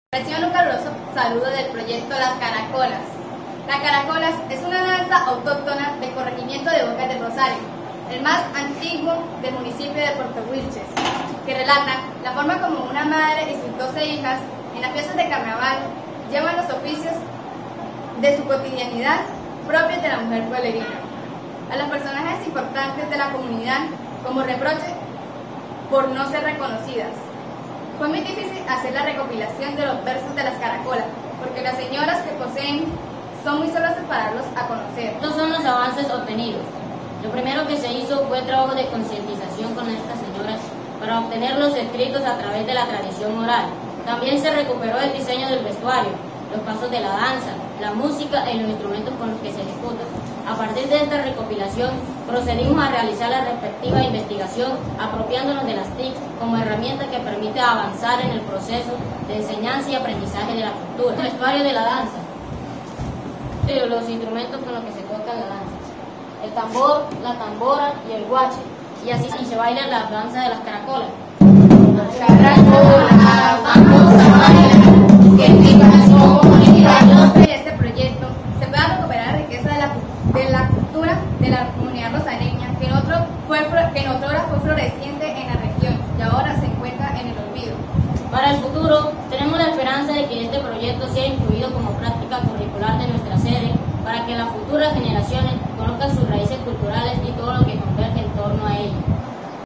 Reciban un caluroso saludo del proyecto Las Caracolas. Las Caracolas es una danza autóctona del corregimiento de Bocas del Rosario, el más antiguo del municipio de Puerto, Wilches, que relata la forma como una madre y sus 12 hijas en las fiestas de carnaval llevan los oficios de su cotidianidad propios de la mujer pueblerina a los personajes importantes de la comunidad como reproche por no ser reconocidas. Fue muy difícil hacer la recopilación de los versos de las caracolas, porque las señoras que poseen son muy celosas para darlos a conocer. Estos son los avances obtenidos. Lo primero que se hizo fue trabajo de concientización con estas señoras para obtener los escritos a través de la tradición oral. También se recuperó el diseño del vestuario, los pasos de la danza, la música y los instrumentos con los que se ejecutan. A partir de esta recopilación, procedimos a realizar la respectiva investigación, apropiándonos de las TIC como herramienta que permite avanzar en el proceso de enseñanza y aprendizaje de la cultura. El vestuario de la danza, los instrumentos con los que se toca la danza, el tambor, la tambora y el guache, y así se baila la danza de las caracolas. Caracolas, vamos a bailar, que viva nuestra comunidad. En este proyecto se puede recuperar la riqueza de la cultura de la comunidad rosareña, que en otra fue floreciente en la región y ahora se encuentra en el olvido. Para el futuro, tenemos la esperanza de que este proyecto sea incluido como práctica curricular de nuestra sede, para que las futuras generaciones conozcan sus raíces culturales y todo lo que converge en torno a ello.